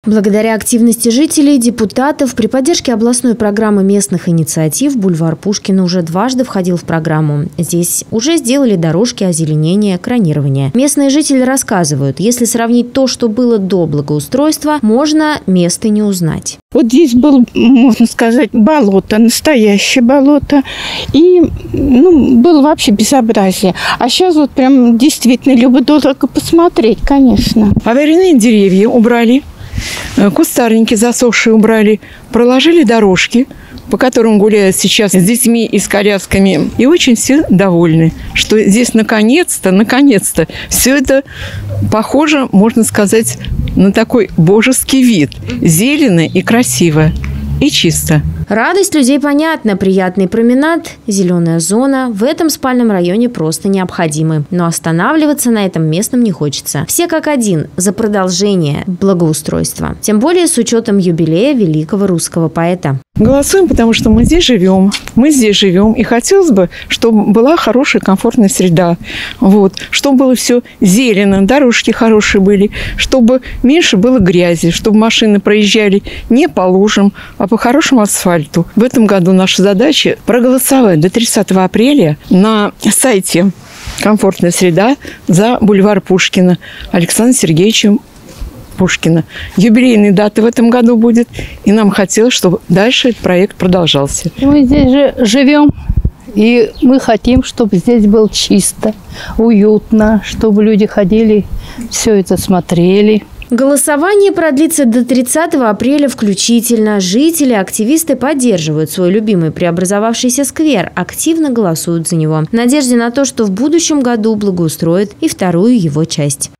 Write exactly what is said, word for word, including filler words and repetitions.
Благодаря активности жителей, депутатов, при поддержке областной программы местных инициатив бульвар Пушкина уже дважды входил в программу. Здесь уже сделали дорожки, озеленение, кронирование. Местные жители рассказывают, если сравнить то, что было до благоустройства, можно место не узнать. Вот здесь было, можно сказать, болото, настоящее болото. И ну, было вообще безобразие. А сейчас вот прям действительно любо только посмотреть, конечно. Аварийные деревья убрали, кустарники засохшие убрали, проложили дорожки, по которым гуляют сейчас с детьми и с колясками. И очень все довольны, что здесь наконец-то, наконец-то все это похоже, можно сказать, на такой божеский вид. Зелено и красиво, и чисто. Радость людей понятна. Приятный променад, зеленая зона в этом спальном районе просто необходимы. Но останавливаться на этом местном не хочется. Все как один за продолжение благоустройства. Тем более с учетом юбилея великого русского поэта. Голосуем, потому что мы здесь живем. Мы здесь живем. И хотелось бы, чтобы была хорошая, комфортная среда. Вот. Чтобы было все зелено, дорожки хорошие были. Чтобы меньше было грязи. Чтобы машины проезжали не по лужам, а по хорошему асфальту. В этом году наша задача проголосовать до тридцатого апреля на сайте «Комфортная среда» за бульвар Пушкина Александра Сергеевича Пушкина. Юбилейная дата в этом году будет, и нам хотелось, чтобы дальше этот проект продолжался. Мы здесь же живем, и мы хотим, чтобы здесь было чисто, уютно, чтобы люди ходили, все это смотрели. Голосование продлится до тридцатого апреля включительно. Жители, активисты поддерживают свой любимый преобразовавшийся сквер, активно голосуют за него, в надежде на то, что в будущем году благоустроят и вторую его часть.